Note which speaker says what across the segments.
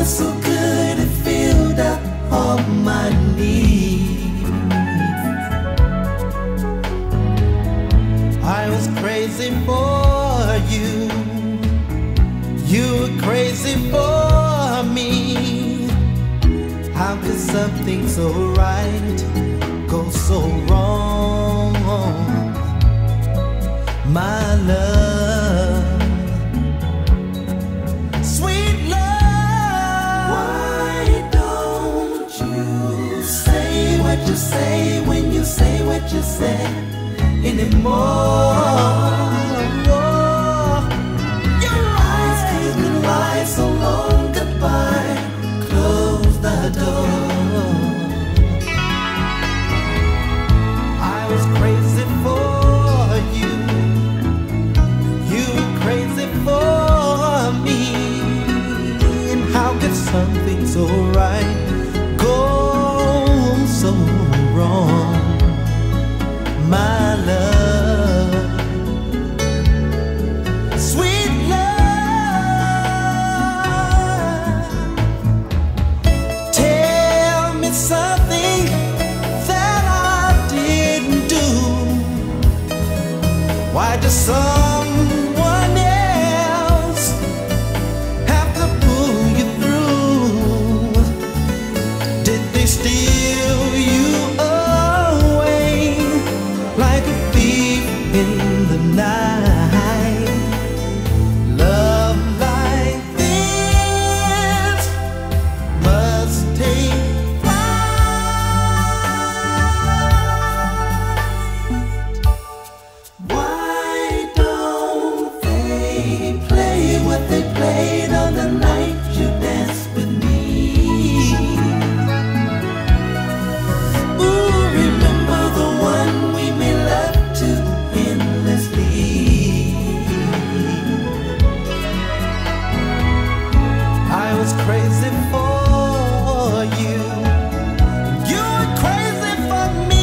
Speaker 1: so good, it filled up all my needs. I was crazy for you, you were crazy for me. How could something so right go so wrong? My love, sweet love. Why don't you say what you say when you say what you say anymore? Your eyes can lie so long, goodbye, close the door. I was crazy for you, you were crazy for me. And how could something so right go so wrong? My love, sweet love. Tell me something that I didn't do. Why does someone else have to pull you through? Did they steal you away like a thief in the night? Love like this must take flight. Why don't they play what they played on the night you danced with me? Ooh, remember the one we made love to endlessly. I was crazy for you, you were crazy for me.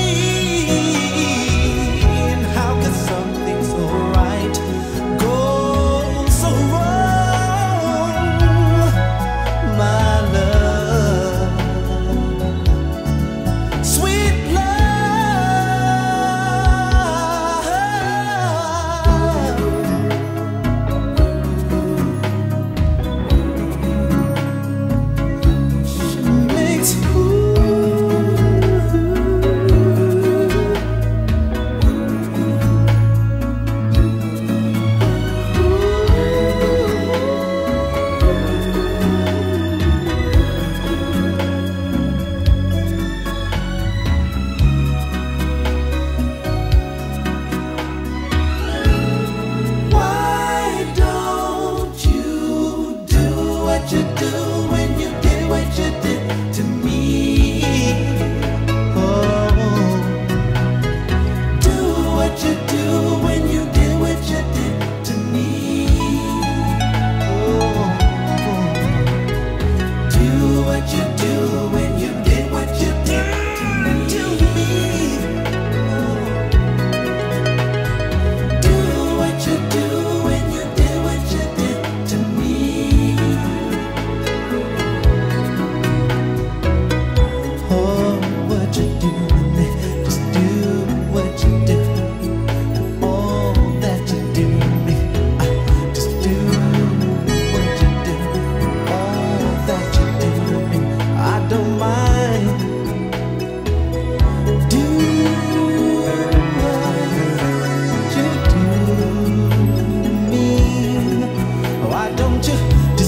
Speaker 1: And how could something so right go so wrong? My love, sweet love. She makes Why don't you do what you do when you did what you did to me? Oh, do what you do when you did what you did to me. Oh, do what you do when you did what you did to me. Do what you do when you did what you did to me. Oh, what you do, just do what you do. All that you do, just do what you do. All that you do, I don't mind. Do what you do me. Why don't you just